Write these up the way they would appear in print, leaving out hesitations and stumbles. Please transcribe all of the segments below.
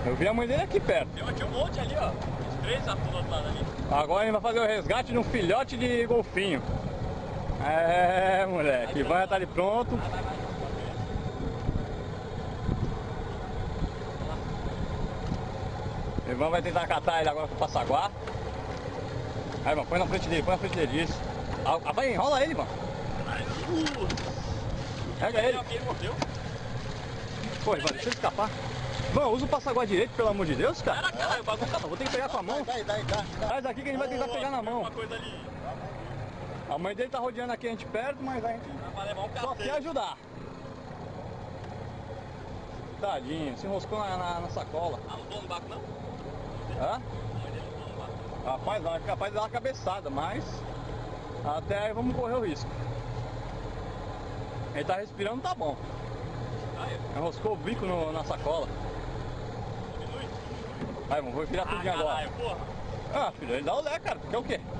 Eu vi a mãe dele aqui perto. Tinha um monte ali, ó. Os três do outro lado ali. Agora a gente vai fazer o resgate de um filhote de golfinho. É, moleque. Ivan já tá ali pronto. Vai. Ivan vai tentar catar ele agora pro Passaguá. Aí, Ivan, põe na frente dele, isso. Ah, vai, enrola ele, Ivan. Pega ele. Ele mordeu. Pô, Ivan, deixa ele escapar. Ivan, usa o Passaguá direito, pelo amor de Deus, cara. Cara, o bagulho tá... Vou ter que pegar com a mão. Dá. Traz aqui que a gente vai tentar pegar na mão. Uma coisa ali. A mãe dele tá rodeando aqui a gente perto, mas a gente Vai levar um só quer cacete. ajudar. Tadinho, se enroscou na sacola. Ah, não tô no barco não? Hã? A mãe dele não tô no barco. Rapaz, é capaz de dar uma cabeçada, mas até aí vamos correr o risco. Ele tá respirando, tá bom. Aí, Enroscou o bico na sacola. diminui. Aí, vamos virar tudinho agora. Caralho, porra. Ah, filho, ele dá o lé, cara. Tu quer o quê?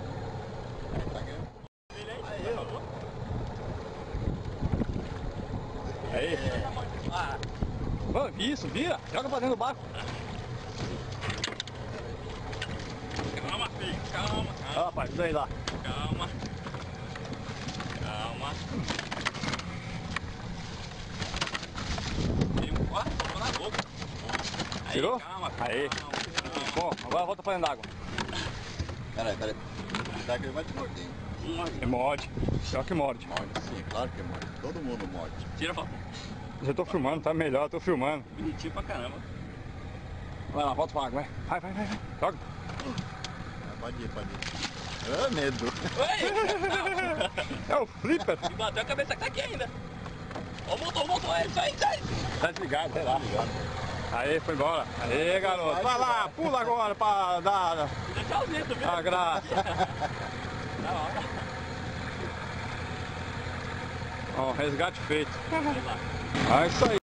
Ele aí, acabou. Aí. Ah, Vamos, isso, vira. Joga pra dentro do barco. calma, filho. Calma. Ah, rapaz, isso aí lá. Calma. Tem um quarto, tomou na boca. Aí, Tirou? Calma, Aí. calma. Bom, agora volta pra dentro d'água. Peraí. Será que ele vai te morder, hein? Ele morde. Pior que morde. Morde, sim, claro que morde. Todo mundo morde. Tira a foto. Eu tô filmando, tá melhor, eu tô filmando. Bonitinho pra caramba. Vai lá, volta pra água, vai. Vai. Joga. Pode ir. Ah, medo. Oi! É o flipper. E bateu a cabeça que tá aqui ainda. Ó, voltou. É isso aí. Tá desligado, sei lá. Aí, foi embora. Aí, garoto. Vai lá, pula agora pra dar Deixa o dedo, viu? a graça. Da hora. Ó, resgate feito. Vai lá. Ah, isso aí.